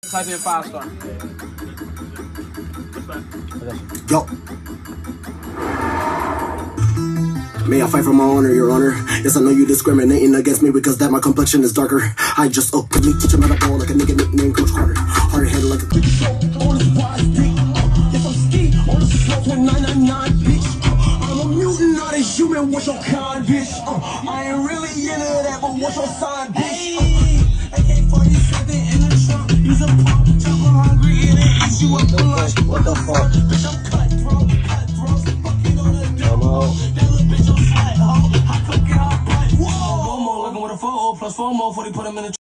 Type in 5-star. Yo. May I fight for my honor, your honor? Yes, I know you discriminating against me because that my complexion is darker. I just openly teach him how to ball like a nigga nicknamed Coach Carter. Hard head like a on his wise dick. Yes, I'm ski on the slope with 999, bitch. I'm a mutant, not a human. What's your kind, bitch? I ain't really into that, but what's your sign, bitch? AK-47 in the trunk. Use a pump, chopper hungry, and it eats you up for lunch. What the fuck? Bitch, I'm cutthroat, fucking on a demo. That little bitch on slut, ho. I cook it, I butt. Whoa! One more looking with a 4 plus 4 more 40, put him in the